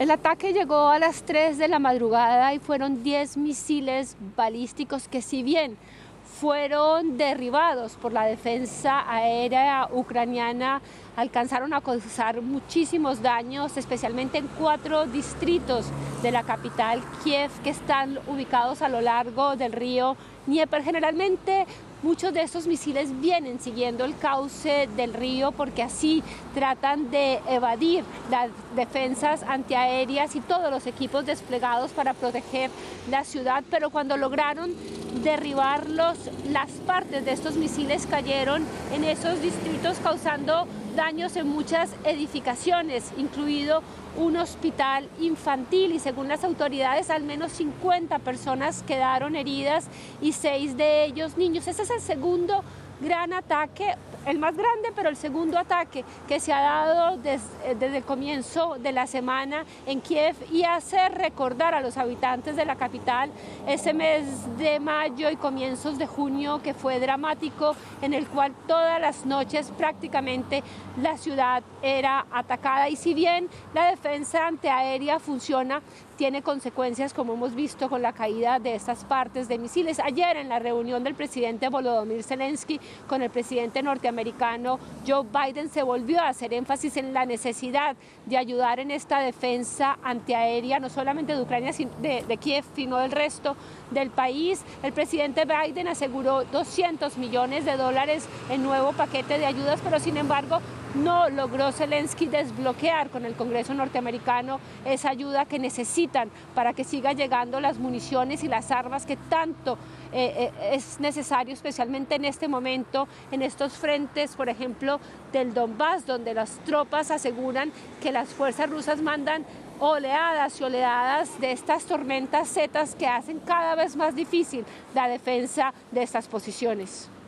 El ataque llegó a las 3 de la madrugada y fueron 10 misiles balísticos que, si bien fueron derribados por la defensa aérea ucraniana, alcanzaron a causar muchísimos daños, especialmente en 4 distritos de la capital, Kiev, que están ubicados a lo largo del río Dnieper. Generalmente muchos de estos misiles vienen siguiendo el cauce del río porque así tratan de evadir las defensas antiaéreas y todos los equipos desplegados para proteger la ciudad, pero cuando lograron derribarlos, las partes de estos misiles cayeron en esos distritos, causando daños en muchas edificaciones, incluido un hospital infantil, y según las autoridades al menos 50 personas quedaron heridas y 6 de ellos niños. Este es el segundo gran ataque, el más grande, pero el segundo ataque que se ha dado desde el comienzo de la semana en Kiev, y hace recordar a los habitantes de la capital ese mes de mayo y comienzos de junio que fue dramático, en el cual todas las noches prácticamente la ciudad era atacada. Y si bien la defensa antiaérea funciona, tiene consecuencias, como hemos visto con la caída de estas partes de misiles. Ayer, en la reunión del presidente Volodymyr Zelensky con el presidente norteamericano Joe Biden, se volvió a hacer énfasis en la necesidad de ayudar en esta defensa antiaérea, no solamente de Ucrania, de Kiev, sino del resto del país. El presidente Biden aseguró $200 millones en nuevo paquete de ayudas, pero sin embargo no logró Zelensky desbloquear con el Congreso norteamericano esa ayuda que necesitan para que siga llegando las municiones y las armas que tanto es necesario, especialmente en este momento, en estos frentes, por ejemplo, del Donbass, donde las tropas aseguran que las fuerzas rusas mandan oleadas y oleadas de estas tormentas zetas que hacen cada vez más difícil la defensa de estas posiciones.